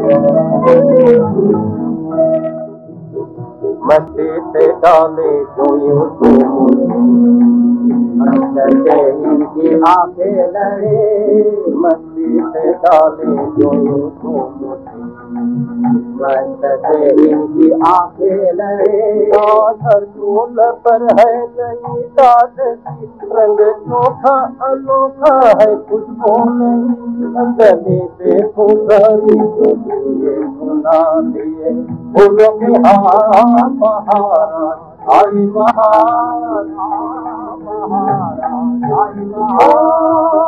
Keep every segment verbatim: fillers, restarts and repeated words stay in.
मस्ती से डाले जो यूं अंदर से इनकी आंखें लड़े, मस्ती से डाले जो यूं मस्त से इनकी आंखें लड़े। हर फूल पर है नई ताजगी, रंग चोखा अनोखा है खुशबू नहीं, गले पे फुलकारी जो दिए सुना दिए, फूलों के हाथ बहारा आई बहार, बहार आई बहार।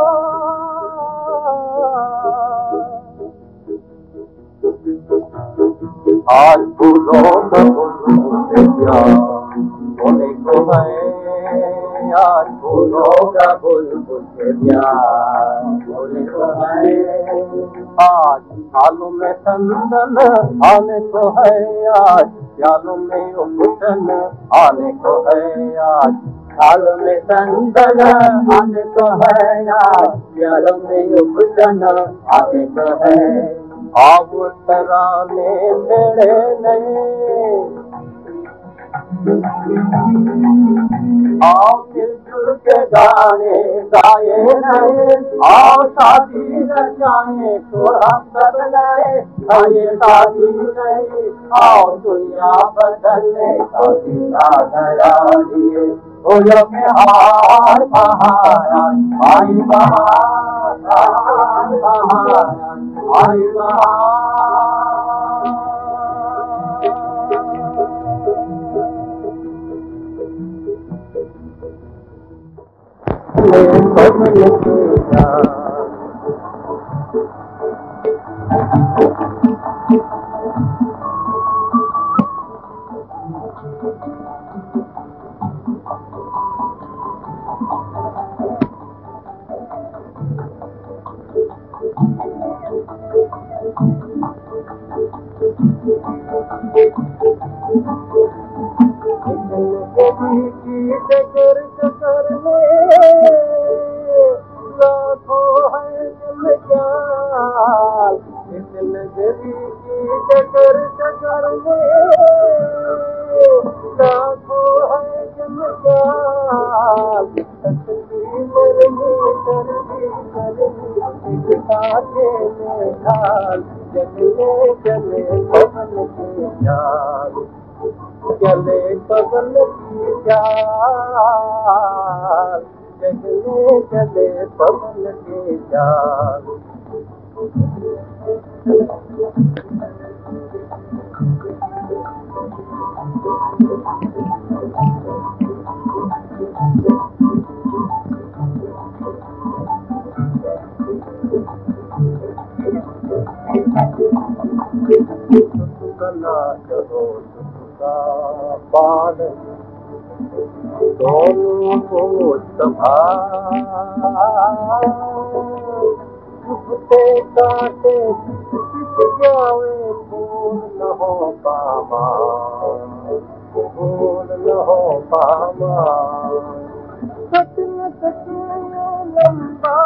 आज फूलों का फूलों से प्यार होने को है, आज फूलों का बुलबुल से प्यार होने को है। आज आलू में संदन आने को है, आज प्यालों में उपटन आने को है, आज आलू में संदन आने को है, आज प्यालों में उपटन आने को है। अब तराने तेरे नए आओ मिलजुल के गाने गाए नए, आओ शादी रचाए तो हम सब नए, आए शादी नई आओ दुनिया बदलने का दिला नया लिए। फूलों में हार बहार आई बहार, बहार आई बहार। चकर चकर में लाखों है जलजाल, इस नगरी की चकर चकर में लाखों है जलजाल। तकदीर में करदी करदी एक ताके में ढाल, चले चले पवन के जाल, चले पवन की चाल, चले चले पवन की चाल। पाल दोनों को संभाल, चुपते काटे पिट जावे फूल न हो पामा, फूल न हो पामा। सच न सच लंबा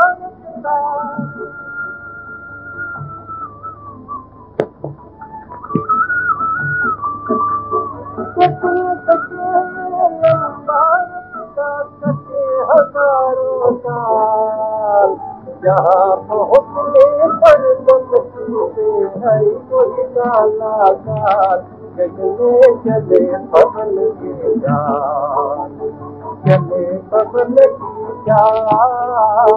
हजारों साल, जहाँ पहुँचने पर तुम छूटे है कोई काला काल। चले चले पवन के जाल, चले पवन की चाल,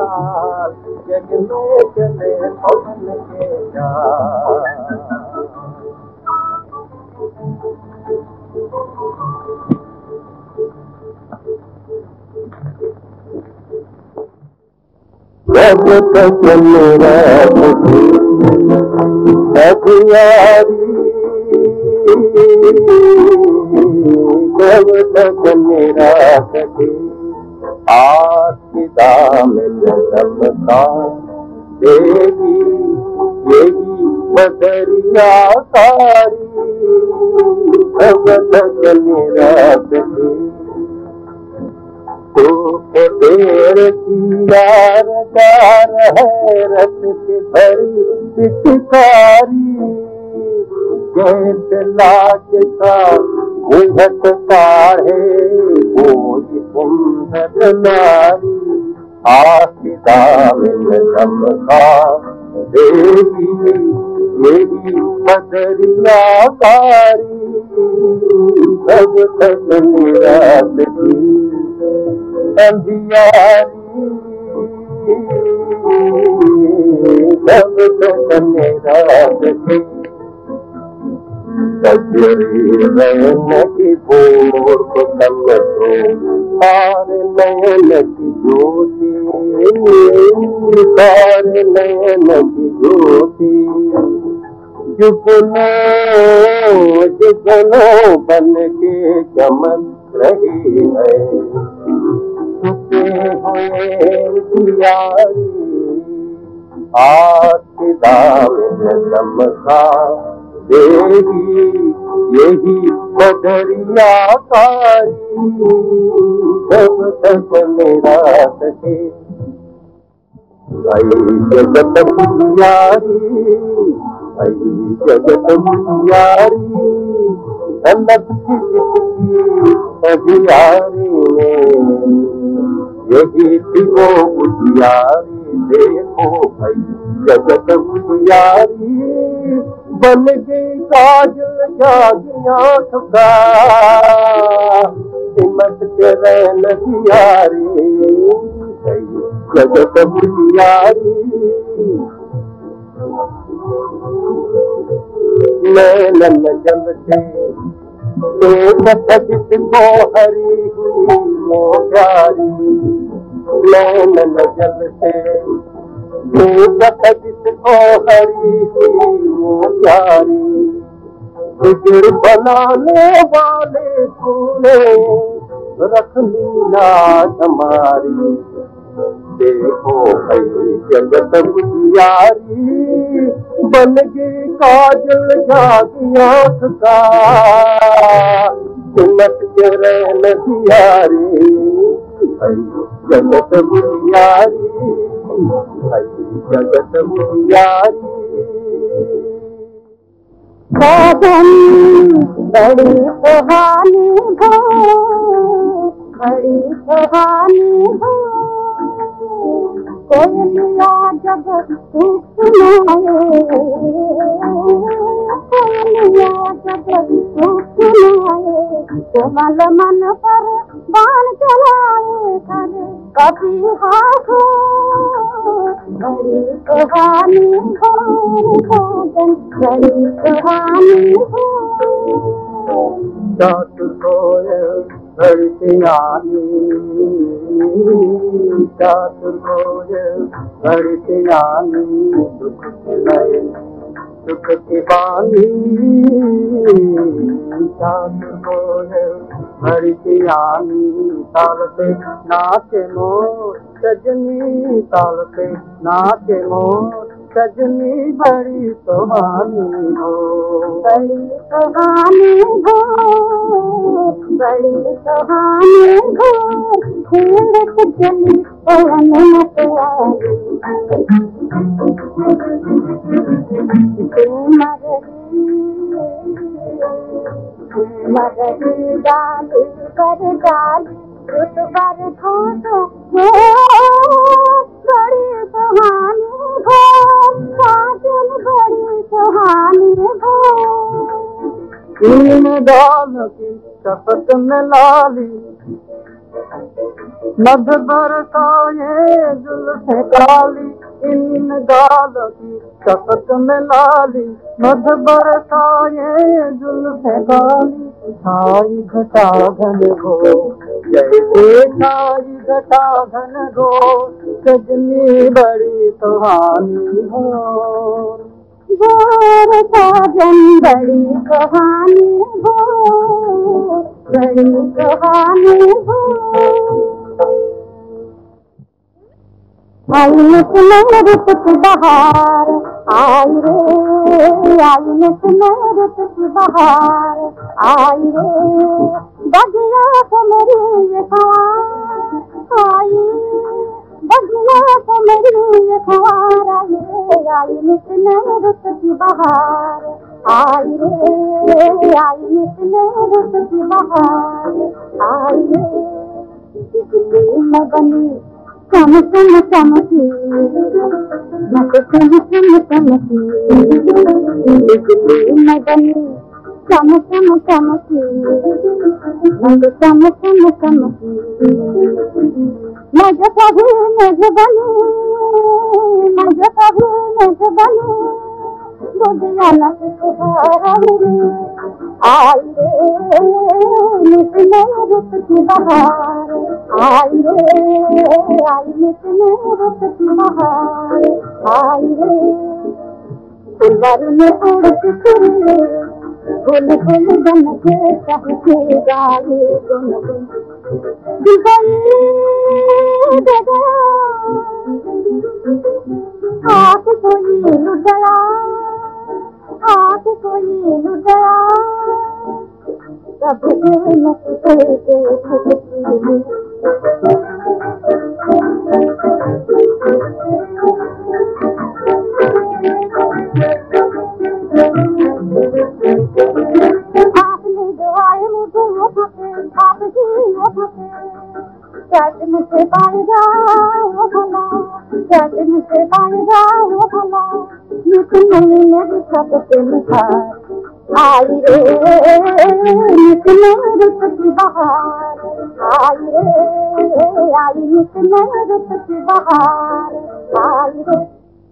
चले चले पवन के जाल। जब तक मेरा अखियारी, जब तक मेरा सखी आखिदा में सबका देगी, यही बदरिया सारी। जब तक मेरा सखी देर की यार दार है रस की भरी पिचकारी जैसे लाज का घूंघट काढ़े कोई सुंदर नारी आखिदा में सबका देवी यही बदरिया कारी सब तक निराश की अंधियारी सब तक निराश की सजरी नयन की भोर को समझो हार नयन की ज्योति हार नयन की ज्योति जुगनो जुगनो बन के चमक रही है छुपे हुए यारी आज दामन चमका देवी यही बदरिया कारी जब तक मेरा सके आई जगत पुजारी आई जगत पुजारी अलग की पुजारी में यही थी वो पुजारी देखो भाई जगत पुजारी बन गई काजल जागी आँख का सिमट के रहन दियारी जगत पुजारी नैनन जलते एक सजित को हरी हुई वो प्यारी नैनन जलते एक सजित को हरी हुई वो प्यारी फिक्र बनाने वाले तूने रख ली लाज हमारी देखो भाई जगत पुजारी बन गई काजल जागी आँख का सिमट के रहन दियारी भाई जगत पुजारी भाई जगत पुजारी कदम बड़ी सुहानी हो बड़ी सुहानी हो कोयलिया जब सुनाए कोयलिया जब सुनाए कोमल मन पर बाण चलाए करे कभी हाथो बड़ी सुहानी हो कदम बड़ी सुहानी हो जात कोयल धरतियानी जात कोयल धरतियानी दुख खिलाए दुख की बानी जात कोयल धरतियानी ताल पे नाचे मोर सजनी ताल पे नाचे मोर सजनी बड़ी सुहानी हो बड़ी सुहानी हो बड़ी सुहानी हो खेलत चली पवन मतवारी मगरी डाली कर डाली रुत पर ठोसो बड़ी सुहानी हो काजल बड़ी सुहानी हो इन दाल की शपथ में लाली मध बरसाए जुल्फ़े काली इन दाल की शपथ में लाली मध बरसाए जुल्फ़े काली छाई घटा घन घो जैसे छाई घटा घन घो सजनी बड़ी सुहानी हो गोर साजन बड़ी कहानी हो बड़ी कहानी हो आई में रुत की बहार आई रे आई में रुत की बहार आई रे बगिया को मेरी ये सवार आई बगिया को मेरी ख्वार आई आई नितने रुत की बहार आई रे आई नितने रुत की बहार आई रे मैं बनी चम चम चमकी मैं तो चम चम चमकी मैं बनी चम चम चमकी मैं तो चम चम चमकी मैं जो कभी नज बनी मैं जो कभी नज बनी बुझिया नई आई रे नितने रुत की बहार आई रे आई नितने रुत की बहार आई रे फुलवारी में उड़ती फिरे फूल फूल बन के कहते गाए गुन गुन दिवाई दगा आके कोई लुटड़ा आके कोई लुटड़ा कभी न तुझे खुशी आपने जो आए मुझे वो फके आप ही वो फके कैसे मुझे पाएगा वो भला कैसे मुझे पाएगा वो भला नितने मेरी सबसे निखार आई रे नितने रुत की बहार आई रे आई नितने रुत की बहार आई रे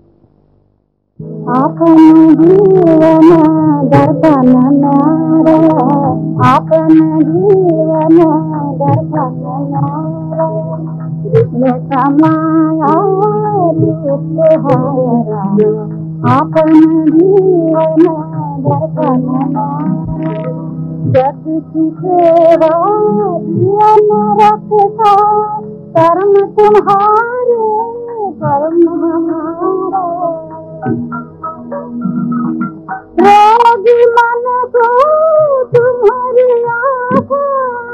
आपन जीवन दर्पण नारा आपन जीवन दर्पण नारा जिसमें समाया रूपहारा आपन जीवन दर्पण नारा जग की सेवा जीवन रखता कर्म तुम्हारे कर्म हमारा रोगी मन को तुम्हारी आशा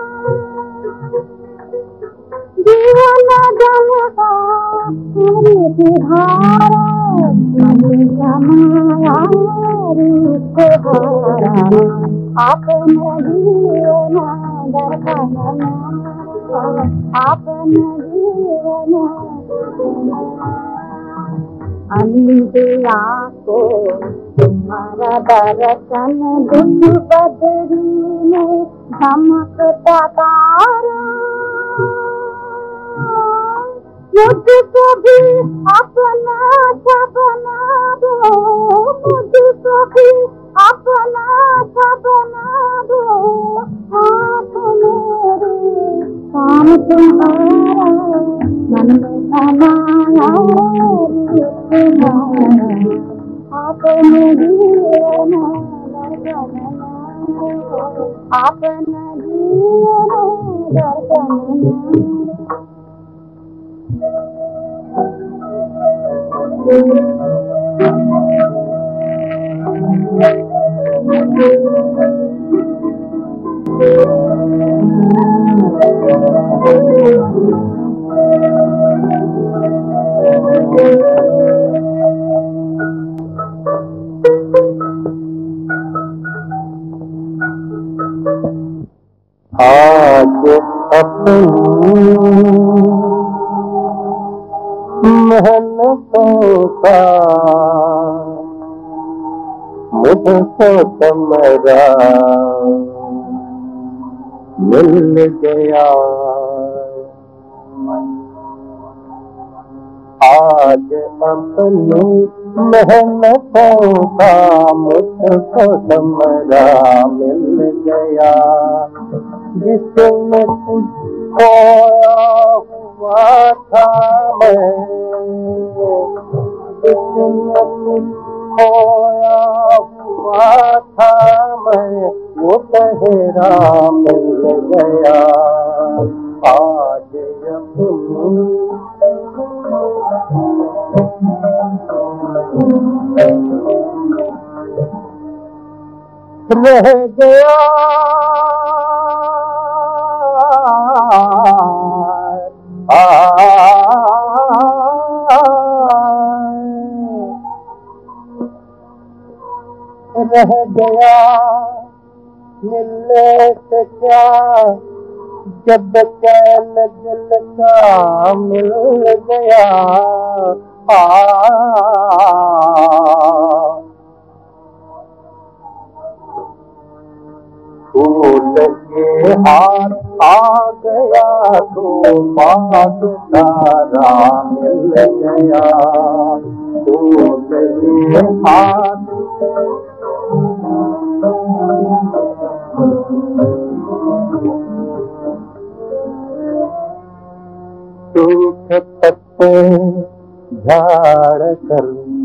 जीवन जलता तुम्हारी धारा मन समाया रूप हारा आपने जीवन दर्पण आपने जीवन अंधिया को तुम्हारा दर्शन दुख बदरी में धमकता तारा मुझको भी अपना सा बना दो मुझको भी अपना सा बना दो आप मेरे काम तुम्हारा मन में समाया आपने जीवन दर्पण आपने जीवन दर्पण आज अपनी मेहनतों का मुझको तुम्हारा मिल गया आज अपनी मेहनतों का मुझको तुम्हारा मिल गया जिसमें खोया हुआ था मैं जिसमें खोया हुआ था मैं वो तेरा मिल गया आज अपनी रह गया रह गया मिलने से क्या, जब चैन दिल का मिल गया। आ फूल के हाथ आ गया तो बात तारा मिल गया। फूल के हाथ सूखे पत्ते झाड़ कर,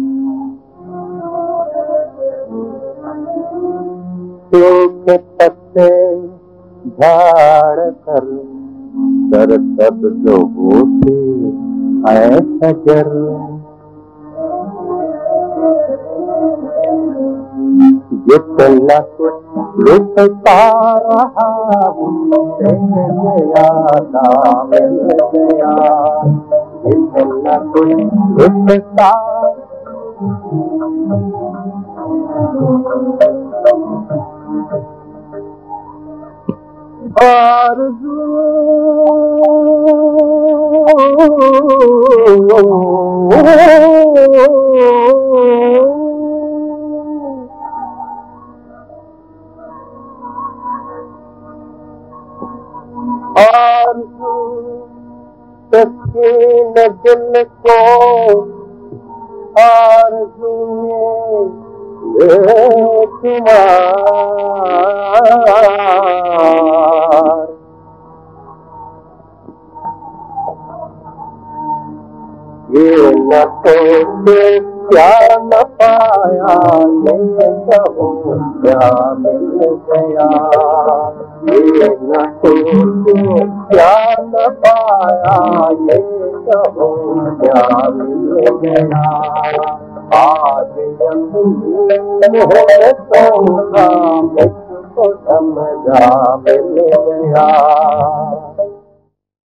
सूखे पत्ते झाड़ कर, सर सब्ज होती है शजर। जितना कुछ लुटता रहा उससे ज्यादा मिल गया। जितना कुछ लुटता आरज़ू आरज़ू तस्कीन दिल को आरज़ू में बेशुमार। ये न सोचे क्या न पाया, ये कहो क्या मिल गया। ये न सोचे क्या न पाया, ये कहो क्या मिल गया। आज यकीन है तो मुझको समझा मिल गया।